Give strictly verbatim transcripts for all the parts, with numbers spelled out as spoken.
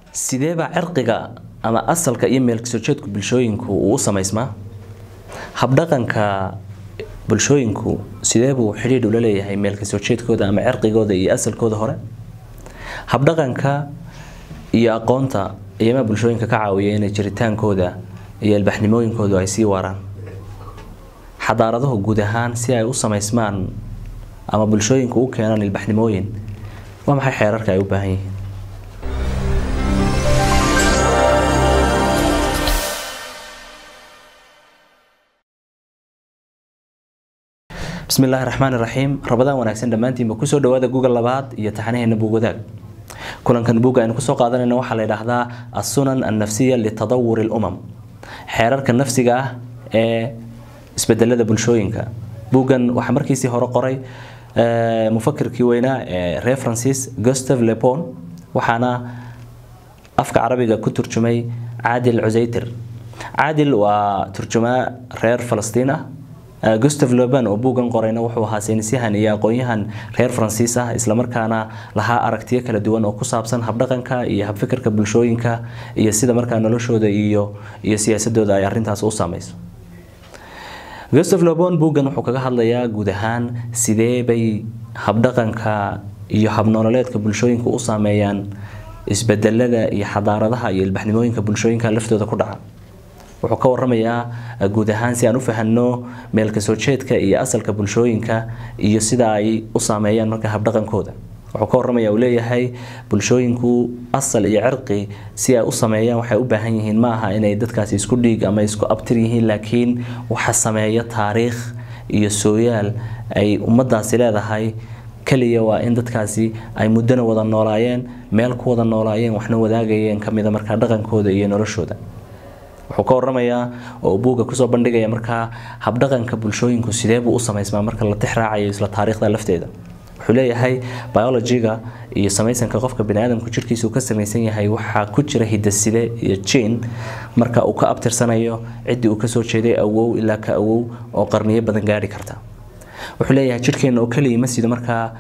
sidee baa cirqiga ama asalka iyo meel kasoo jeedku bulshooyinku uu samaysmaa habdhaqanka bulshooyinku sidee buu xiriir u leeyahay meel kasoo jeedkooda ama cirqigooda iyo asalkooda hore habdhaqanka iyo aqoonta iyama bulshooyinka ka caawiya inay jiritaankooda iyo albaxnimooyinkoodu ay sii waaraan xadaaradahu guud ahaan si ay u samaysmaan ama bulshooyinku u keenaan albaxnimooyin waa maxay xeerarka ay u baahan yihiin بسم الله الرحمن الرحيم رمضان وناكسن دمانتي ما كسو دوادا جوجل لبعض يتحنيه نبوغ ذاك كلن كان بوغا إن كسو قادنا إنه وحلا يرهذا السنن النفسية لتطور الأمم حرارك النفسي جاه اسبدل هذا بلشوينك بوغن وحمر كيسي هرا قري مفكر كيوينا ريفرنسيس غوستاف ليبون وحنا أفك عربي كترجمي عادل عزيتر عادل وترجمة رير فلسطينة غوستاف لوبان oo buugan qorayna wuxuu ahaa saynisyahan iyo aqoonyahan reer Faransiis ah isla markaana laha aragtiyo kala duwan oo ku saabsan habdhaqanka iyo habfikirka bulshooyinka iyo sida markaa noloshooda iyo iyo siyaasadooda ay arintaas u saameyso Gustave Le Bon buugan wuxuu kaga hadlayaa guud ahaan sidee bay habdhaqanka iyo habnololeedka bulshooyinka u saameeyaan isbedelada iyo xadaaradaha iyo ilbaxnimooyinka bulshooyinka laftooda ku dhaca wuxuu ka waramayaa guud ahaan si aan u fahanno meel ka soo jeedka iyo asalka bulshooyinka iyo sida ay u saameeyaan marka habdhaqankooda wuxuu ka waramayaa uu leeyahay bulshooyinku asal iyo cirqi si ay u sameeyaan waxay u baahan yihiin ma aha inay dadkaasi isku dhiig ama isku abtir yihiin laakiin waxa sameeya taariikh iyo sooyaal ay ummadaasi leedahay kaliya waa in dadkaasi ay muddana wada noolaayeen meel ku wada noolaayeen waxna wadaagayeen kamida marka dhaqankooda iyo noloshooda wuxuu ka waramayaa oo buuga ku soo bandhigaya marka habdhaqanka bulshooyinku sidee buu u sameysmaa marka la tixraacayo isla taariikhda lafteeda wuxuu leeyahay biology-ga iyo samaysanka qofka bini'aadamku jirkiisa uu ka samaysan yahay waxa ku jira hidaside iyo gene marka uu ka abtirsanayo cidii uu ka soo jeeday awow ilaa ka awow oo qarniyo badan gaari karta wuxuu leeyahay jirkeena oo kaliya ma sida marka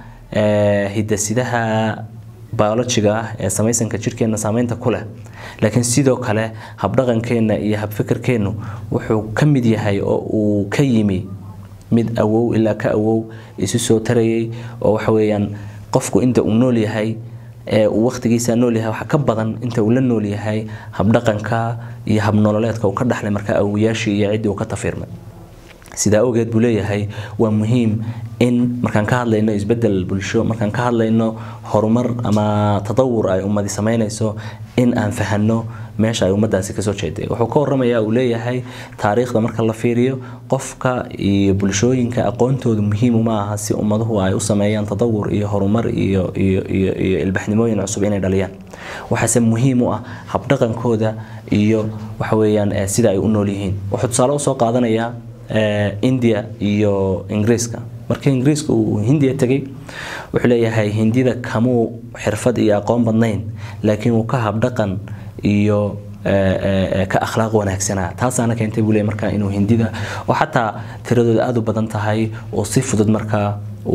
hidasidaha biology-ga ee samaysanka jirkeena saameynta ku leh laakiin sidoo kale habdhaqankeena iyo habfikirkeenu wuxuu ka mid yahay oo uu ka yimi mid awow ilaa ka awow isu soo tarayay oo waxa weeyaan qofku inta uu nool yahay ee uu waqtigiisa nool yahay waxa ka badan inta uu la nool yahay habdhaqanka iyo habnololeedka uu ka dhaxlay marka awooyaashii iyo cidii uu ka tafiirmay sida awgeed buu leeyahay waa muhiim in markaan ka hadlayno isbedel bulsho markaan ka hadlayno horumar ama tadawur ay ummadi sameynayso in aan fahanno meesha ay ummadaasi ka soo jeeday wuxuu ka waramayaa uu leeyahay taariikhda marka la fiiriyo qofka iyo bulshooyinka aqoontoodu muhiim uma aha si ummaduhu ay u sameeyaan tadawur iyo horumar iyo iyo iyo ilbaxnimooyin cusub inay dhaliyaan waxaase muhiim u ah habdhaqankooda iyo waxa weeyaan sida ay u nool yihiin wuxuu tusaale u soo qaadanayaa India iyo Ingiriiska markii Ingiriiska uu Hindiya tagay wuxuu leeyahay Hindida kamu xirfad iyo aqoon badnayn laakiin uu ka habdhaqan iyo ka akhlaaq wanaagsanaa taasana keentay buu leeyahay marka inuu Hindida oo xataa tiradooda aad u badan tahay oo si fudud marka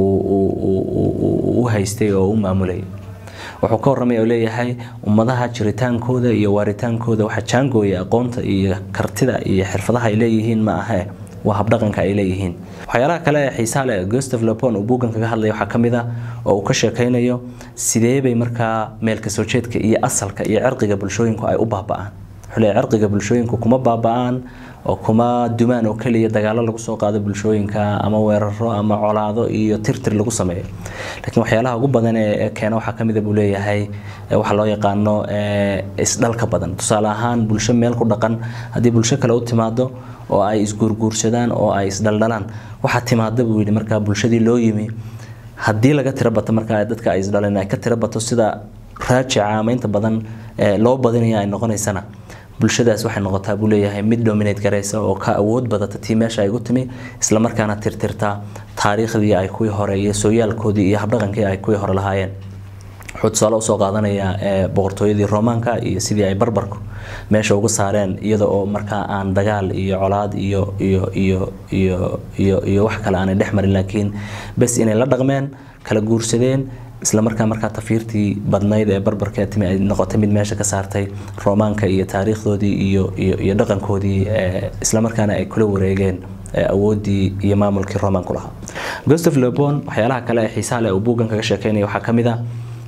uu u haystay oo u maamulay wuxuu ka warramay oo leeyahay ummadaha jiritaankooda iyo waaritaankooda waxa jaangooya aqoonta iyo kartida iyo xirfadaha ay leeyihiin ma aha waa habdhaqanka ay leeyihiin waxyaalaha kale ee xiisaha leh Gustave Le Bon uu buugan kaga hadlay waxa kamid ah oo uu ka sheekaynayo sidee bay marka meel ka soo jeedka iyo asalka iyo cirqiga bulshooyinku ay u baaba'aan wuxuu leeyahay cirqiga bulshooyinku kuma baaba'aan oo kuma dumaan oo kaliya dagaalo lagu soo qaado bulshooyinka ama weeraro ama colaado iyo tirtir lagu sameeyo laakiin waxyaalaha ugu badan ee keena waxa kamid ah buu leeyahay waxa loo yaqaano isdhalka badan tusaale ahaan bulsho meel ku dhaqan hadii bulsho kale u timaado oo ay isguurguursadaan oo ay isdhaldalaan waxa timaado buu yiri marka bulshadii loo yimi hadii laga tirabato marka dadka ay isdhaleen ay ka tirabato sida raajica ama inta badan loo badinayo ay noqonaysana bulshadaas waxay noqotaa buu leeyahay mid dominate gareysa oo ka awood badata tii meesha ay ugu timi isla markaana tirtirta taariikhdii ay kuwii hore iyo sooyaalkoodii iyo habdhaqankii ay kuwii hore lahaayeen wuxuu tusaale u soo qaadanayaa boqortooyadii Roomaanka iyo sidii ay barbarku meesha ugu saareen iyada oo marka aan dagaal iyo colaad iyo iyo iyo iyo iyo iyo wax kale aan dhex marin laakiin bas inay la dhaqmeen kala guursadeen isla markaa markaa tafiirtii badnayd ee barbarka timi ay noqotay mid meesha ka saartay Roomaanka iyo taariikhdoodii iyo iyo dhaqankoodii isla markaana ay kula wareegeen awoodii iyo maamulkii Roomaanku lahaa Gustave Le Bon waxyaalaha kale ee xiisaha leh oo buugan kaga sheekeynaya waxa kamid ah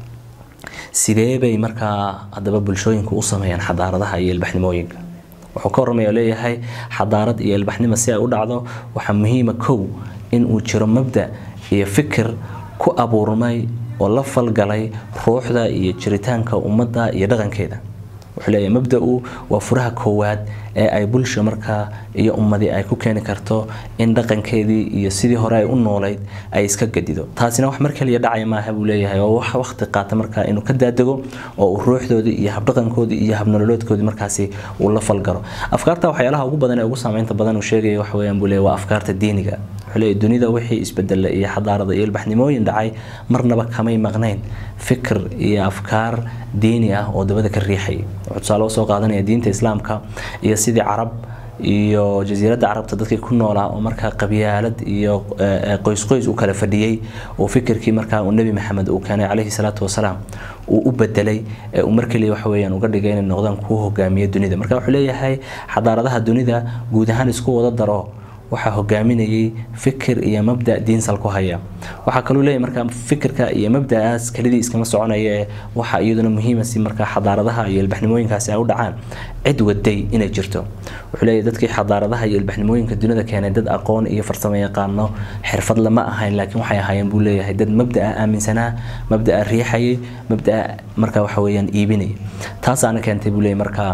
sidee bay markaa hadaba bulshooyinku u sameeyaan xadaaradaha iyo ilbaxnimooyinka wuxuu ka warramaya leeyahay xadaarad iyo ilbaxnimo si ay u dhacdo waxa muhiim ah kow in uu jiro mabda iyo fikir ku abuurmay oo la falgalay ruuxda iyo jiritaanka ummadda iyo dhaqankeeda wuxuu leeyahay mabda'u waa furaha koowaad ee ay bulsho markaa iyo ummadii ay ku keeni karto in dhaqankeedii iyo sidii hore ay u noolayd ay iska gadido taasina wax markaliya dhacay maaha buu leeyahay oo wax waqti qaata markaa inuu ka daadego oo uu ruuxdoodii iyo habdhaqankoodii iyo habnololoodkoodii markaasi uu la falgalo afkaarta waxyaalaha ugu badan ee ugu saameynta badan uu sheegay wax weeyaan buu leeyahay waa afkaarta diiniga xulay dunida wixii isbedel iyo xadaarada iyo ilbaxnimooyin dhacay marnaba kamay maqnayn fikir iyo afkaar diini ah oo dabada ka riixay wuxuu tusaale soo qaadanaya diinta islaamka iyo sidii carab iyo jasiiradda carabta dadkii ku noolaa oo markaa qabyaalad iyo qoys qoys u kala fadhiyay oo fikirkii markaa uu nabi maxamed uu keenay calayhi salaatu wasalaam uu u bedelay uu markii wax weeyaan uga dhigay inay noqdaan kuwa hogaamiya dunida marka wuxuu leeyahay xadaaradaha dunida guud ahaan isku wada daro waxa hogaaminayay fikir iyo mabda diin sal ku haya waxa kale oo leeyahay marka fikirka iyo mabda'aas kalidii iskama soconaya waxa iyaduna muhiim ah si marka xadaaradaha iyo ilbaxnimooyinkaasi ay u dhacaan cid waday inay jirto wuxuu leeyahay dadkii xadaaradaha iyo ilbaxnimooyinka dunida keenay dad aqoon iyo farsamo yaqaano xirfad lama ahayn laakiin waxay ahaayeen buu leeyahay dad mabda'a aaminsanaa mabda'a riixayay mabda'a marka waxa weeyaan iibinay taas aan keentay buu leeyahay marka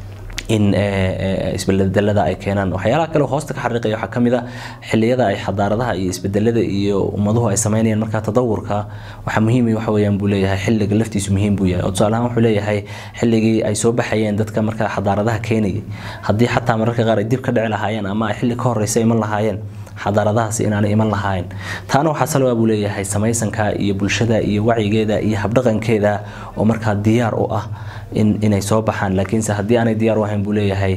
in isbedelada ay keenaan waxyaalaha kale hoosta ka xariiqay waxa kamid ah xilliyada ay xadaaradaha iyo isbedelada iyo ummaduhu ay sameeyeen marka tadawurka waxa muhiim ah waxa weeyaan buu leeyahay xilliga laftiisu muhiim buu yahay oo tusaale ahaan wuxuu leeyahay xilligii ay soo baxayeen dadka marka xadaaradaha keenay hadii xataa mararka qaar ay dib ka dhici lahaayeen ama ay xilli ka horeysay iman lahaayeen xadaaradahaas inaanay iman lahayn taana waxa salwa buu leeyahay samaysanka iyo bulshada iyo wacyigeeda iyo habdhaqankeeda oo marka diyaar u ah in inay soo baxaan laakiin hadii aanay diyaar u ahayn buu leeyahay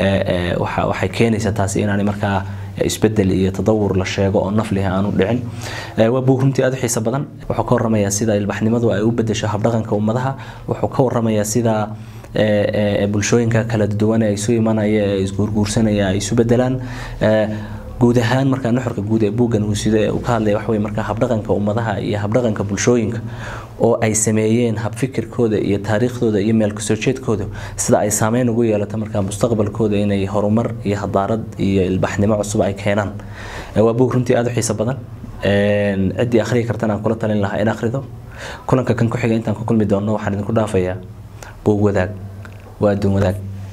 waxa waxay keenaysaa taas inaanay marka isbedel iyo tadawur la sheego oo nafli aanu dhicin waa buug runtii aad u xiiso badan wuxuu ka warramayaa sida ilbaxnimadu ay u bedesho habdhaqanka ummadaha wuxuu ka warramayaa sida bulshooyinka kala duwan ay isu imanaya ay isguurguursanaya ay isu bedelaan guud ahaan marka nuxurka guud ee buugan uu sida uu ka hadlay wax weey marka habdhaqanka ummadaha iyo habdhaqanka bulshooyinka oo ay sameeyeen hab fikirkooda iyo taariikhdooda iyo meel ka soo jeedkooda sida ay saameyn ugu yeelato marka mustaqbalkooda inay horumar iyo hadaarad iyo ilbaxnimo cusub ay keenaan waa buug runtii aad u xiiso badan een cidii akhriyo kartana aan kula talin lahaa in akhrido kulanka kan ku xiga intaan ku kulmi doono waxaan idinku dhaafayaa buug wadaag waa adduun wadaag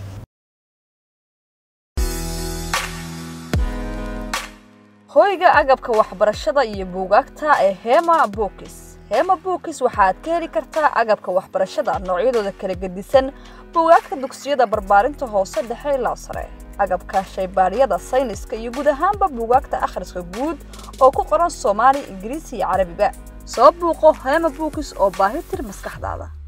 hoyga agabka waxbarashada iyo buugaagta ee Hema Books. Hema Books waxaad ka heli kartaa agabka waxbarashada noocyadooda kala gedisan, buugaagta dugsiyada barbaarinta hoose dhexe ilaa sare, agabka shaybaariyada sayniska iyo guud ahaanba buugaagta akhriska guud oo ku qoran Soomaali, Ingiriisi iyo Carabiba. Soo buuqo Hema Books oo baahi tir maskaxdaada.